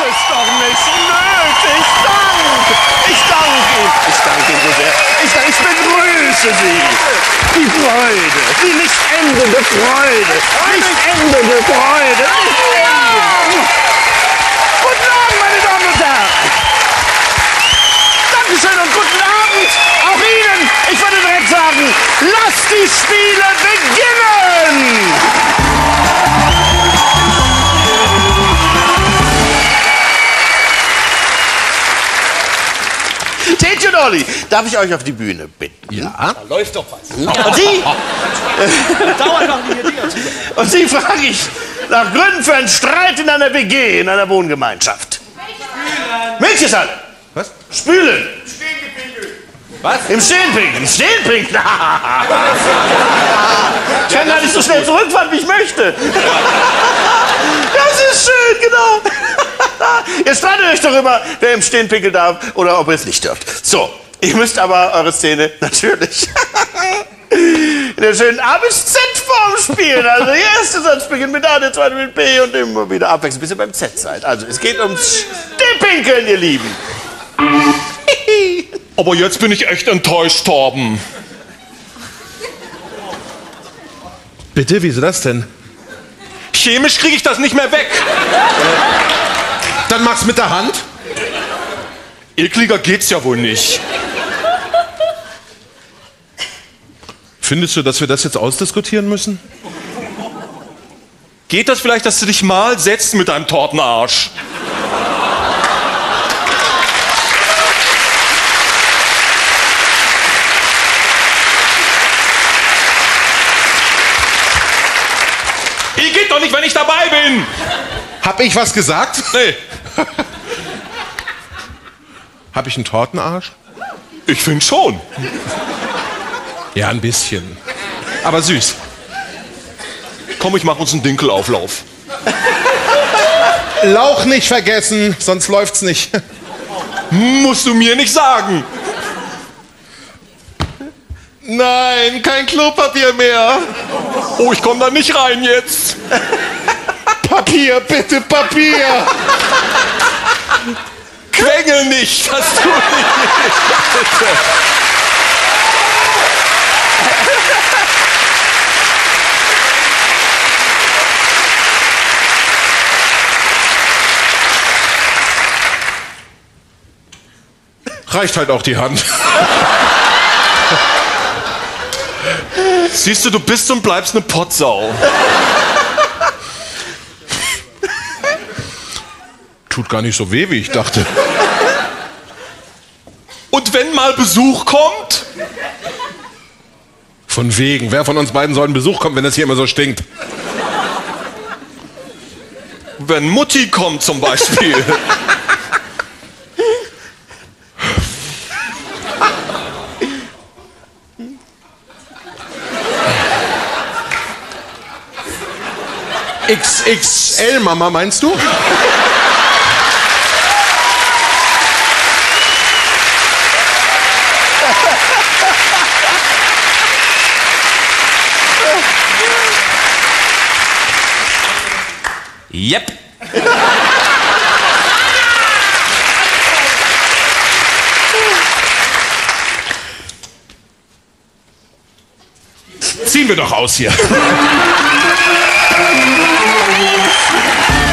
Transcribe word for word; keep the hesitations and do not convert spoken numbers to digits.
es doch nicht nötig. Dank. Ich danke Ihnen. Ich danke Ihnen so sehr. Ich, ich begrüße Sie. Die Freude. Die nicht endende Freude. Nicht endende Freude. Nicht endende. Guten Abend, meine Damen und Herren. Dankeschön und guten Abend. Auch Ihnen. Ich würde direkt sagen, lasst die Spiele beginnen. Tetje und Olli, darf ich euch auf die Bühne bitten? Ja. Da läuft doch was. Und Sie? Dauert noch die Dinger zu. Und Sie frage ich nach Gründen für einen Streit in einer W G, in einer Wohngemeinschaft. Milchschale. Was? Spülen. Was? Im Stehen pinkeln. Im Stehen pinkeln. Ich kann gar nicht so schnell zurückfahren, wie ich möchte. Das ist schön, genau. Ihr streitet euch darüber, wer im Stehen pinkeln darf oder ob ihr es nicht dürft. So, ihr müsst aber eure Szene natürlich in der schönen A bis Z-Form spielen. Also der erste Satz beginnt mit A, der zweite mit B und immer wieder abwechselnd, bis ihr beim Z seid. Also es geht ums Stehpinkeln, ihr Lieben. Aber jetzt bin ich echt enttäuscht, Torben. Bitte, wieso das denn? Chemisch kriege ich das nicht mehr weg. Dann mach's mit der Hand. Ekliger geht's ja wohl nicht. Findest du, dass wir das jetzt ausdiskutieren müssen? Geht das vielleicht, dass du dich mal setzt mit deinem Tortenarsch? Ihr geht doch nicht, wenn ich dabei bin. Hab ich was gesagt? Nee, Hab ich einen Tortenarsch? ich finde schon. Ja, ein bisschen. Aber süß. Komm, ich mach uns einen Dinkelauflauf. Lauch nicht vergessen, sonst läuft's nicht. Musst du mir nicht sagen. Nein, kein Klopapier mehr. Oh, ich komm da nicht rein jetzt. Papier, bitte Papier. Quengel nicht, das tu ich nicht. Reicht halt auch die Hand. Siehst du, du bist und bleibst eine Pottsau. Tut gar nicht so weh, wie ich dachte. Und wenn mal Besuch kommt? Von wegen. Wer von uns beiden soll einen Besuch kommen, wenn das hier immer so stinkt? Wenn Mutti kommt zum Beispiel. X X L, Mama, meinst du? Yep. Ziehen wir doch aus hier.